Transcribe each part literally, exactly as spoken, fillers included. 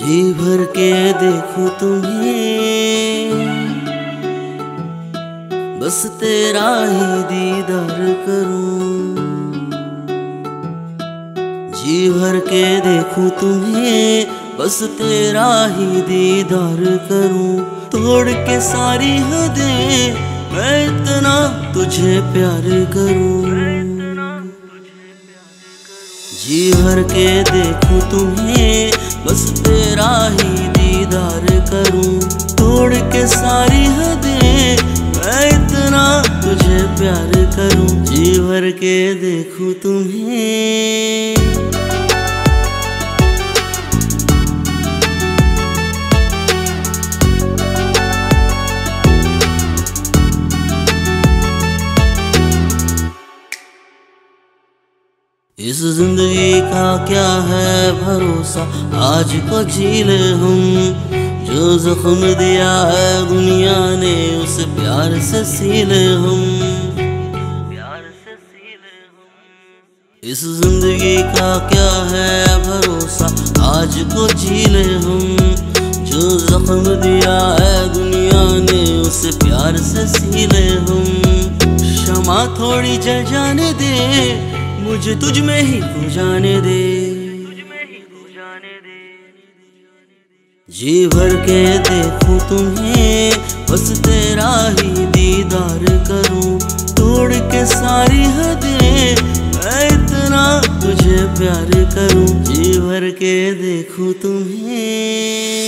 जी भर के देखूं तुम्हें, बस तेरा ही दीदार करूं। जी भर के देखूं तुम्हें, बस तेरा ही दीदार करूं। तोड़ के सारी हदें मैं इतना तुझे प्यार करूं। जी भर के देखूं तुम्हें, बस तेरा ही दीदार करूं। तोड़ के सारी हदें मैं इतना तुझे प्यार करूं। जी भर के देखूं तुम्हें। इस जिंदगी का क्या है भरोसा, आज को जी ले हम। जो जख्म दिया है दुनिया ने, उस प्यार से सी ले हम। प्यार से सी ले हम। इस जिंदगी का क्या है भरोसा, आज को जी ले हम। जो जख्म दिया है दुनिया ने, उस प्यार से सी ले हम। क्षमा थोड़ी जल जाने दे, मुझे तुझ में ही खो जाने दे। जी भर के देखूं तुम्हें, बस तेरा ही दीदार करूं। तोड़ के सारी हदें मैं इतना तुझे प्यार करूं। जी भर के देखूं तुम्हें।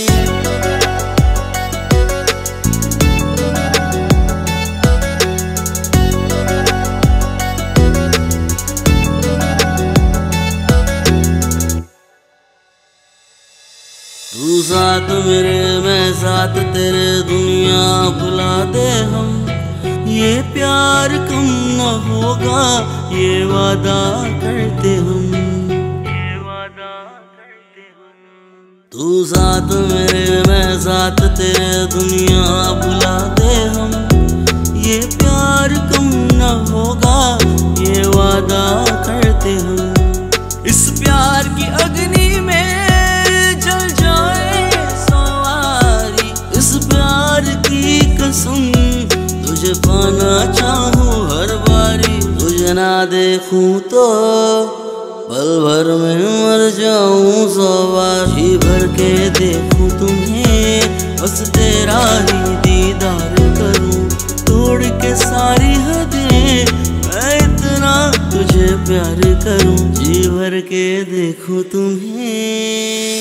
तू साथ मेरे मैं साथ तेरे, दुनिया भुला दे हम। ये प्यार कम न होगा, ये वादा करते हम। ये वादा करते हम। तू साथ मेरे मैं साथ तेरे, दुनिया भुला दे हम। ये प्यार कम न होगा, ये वादा करते हम। इस प्यार की अग्नि में जल जाए सवारी। इस प्यार की कसम तुझे पाना चाहूं हर बारी। तुझे ना देखूं तो पल भर में मर जाऊं सौ बार। जी भर के देखूं तुम्हें, बस तेरा ही दीदार करूं। तोड़ के सारी हदें मैं इतना तुझे प्यार करूं। जी भर के देखूं तुम्हें।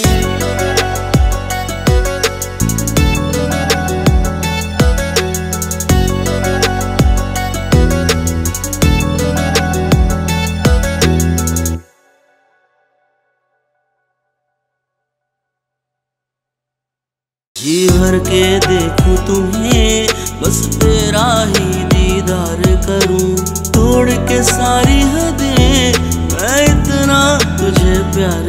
जी भर के देखूं तुम्हें, बस तेरा ही दीदार करूं। तोड़ के सारी हदें मैं इतना तुझे प्यार